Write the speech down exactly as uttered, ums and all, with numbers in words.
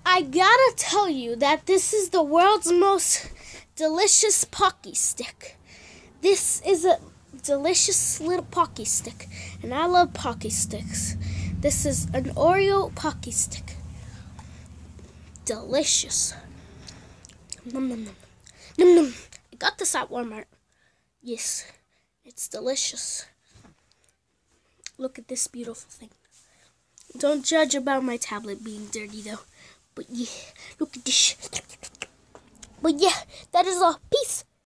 I gotta tell you that this is the world's most delicious Pocky stick. This is a delicious little Pocky stick, and I love Pocky sticks. This is an Oreo Pocky stick. Delicious. Num num num. Num num. I got this at Walmart. Yes, it's delicious. Look at this beautiful thing. Don't judge about my tablet being dirty though. But yeah, look at this. But yeah, that is all. Peace.